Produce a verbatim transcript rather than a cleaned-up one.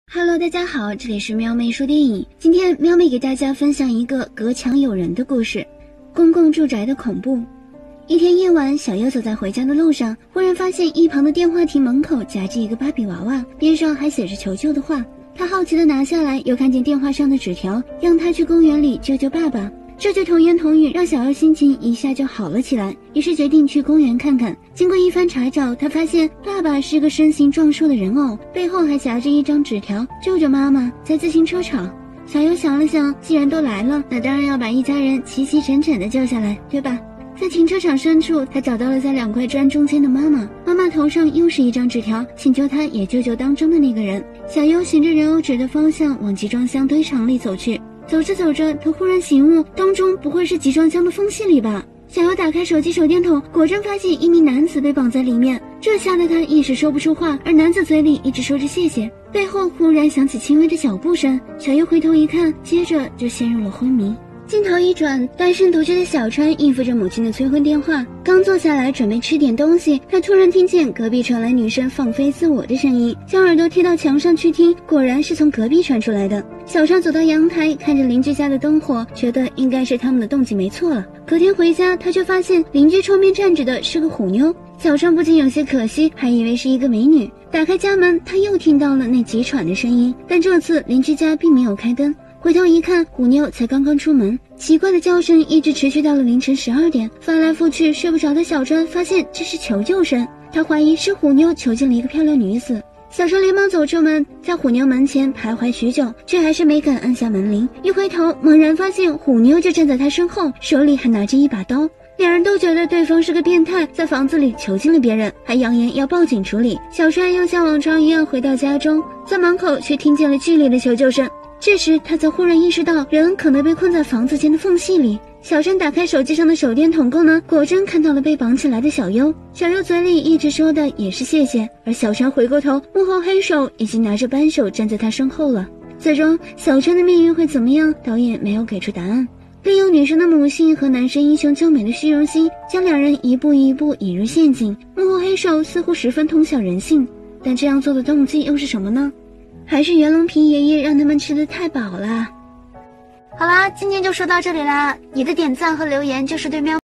Hello， 大家好，这里是喵妹说电影。今天喵妹给大家分享一个隔墙有人的故事。公共住宅的恐怖。一天夜晚，小优走在回家的路上，忽然发现一旁的电话亭门口夹着一个芭比娃娃，边上还写着求救的话。他好奇地拿下来，又看见电话上的纸条，让他去公园里救救爸爸。这句童言童语让小优心情一下就好了起来，于是决定去公园看看。经过一番查找，他发现爸爸是个身形壮硕的人偶，背后还夹着一张纸条，救救妈妈，在自行车场。小优想了想，既然都来了，那当然要把一家人齐齐整整的救下来，对吧？在停车场深处，他找到了在两块砖中间的妈妈，妈妈头上又是一张纸条，请求他也救救当中的那个人。小优循着人偶指的方向往集装箱堆场里走去。走着走着，他忽然醒悟，当中不会是集装箱的缝隙里吧？小优打开手机手电筒，果真发现一名男子被绑在里面，这吓得他一时说不出话，而男子嘴里一直说着谢谢。背后忽然响起轻微的脚步声，小优回头一看，接着就陷入了昏迷。镜头一转，单身独居的小川应付着母亲的催婚电话，刚坐下来准备吃点东西，他突然听见隔壁传来女生放飞自我的声音，将耳朵贴到墙上去听，果然是从隔壁传出来的。小川走到阳台，看着邻居家的灯火，觉得应该是他们的动静没错了。隔天回家，他却发现邻居窗边站着的是个虎妞，小川不禁有些可惜，还以为是一个美女。打开家门，他又听到了那急喘的声音，但这次邻居家并没有开灯。回头一看，虎妞才刚刚出门，奇怪的叫声一直持续到了凌晨十二点。翻来覆去睡不着的小川发现这是求救声，他怀疑是虎妞囚禁了一个漂亮女子。小川连忙走出门，在虎妞门前徘徊许久，却还是没敢按下门铃。一回头，猛然发现虎妞就站在他身后，手里还拿着一把刀。两人都觉得对方是个变态，在房子里囚禁了别人，还扬言要报警处理。小川又像往常一样回到家中，在门口却听见了剧烈的求救声。这时他才忽然意识到人可能被困在房子间的缝隙里。小川打开手机上的手电筒功能，果真看到了被绑起来的小优。小优嘴里一直说的也是谢谢，而小川回过头，幕后黑手已经拿着扳手站在他身后了。最终小川的命运会怎么样，导演没有给出答案。利用女生的母性和男生英雄救美的虚荣心，将两人一步一步引入陷阱。幕后黑手似乎十分通晓人性，但这样做的动机又是什么呢？还是袁隆平爷爷让他们吃得太饱了。好啦，今天就说到这里啦，你的点赞和留言就是对喵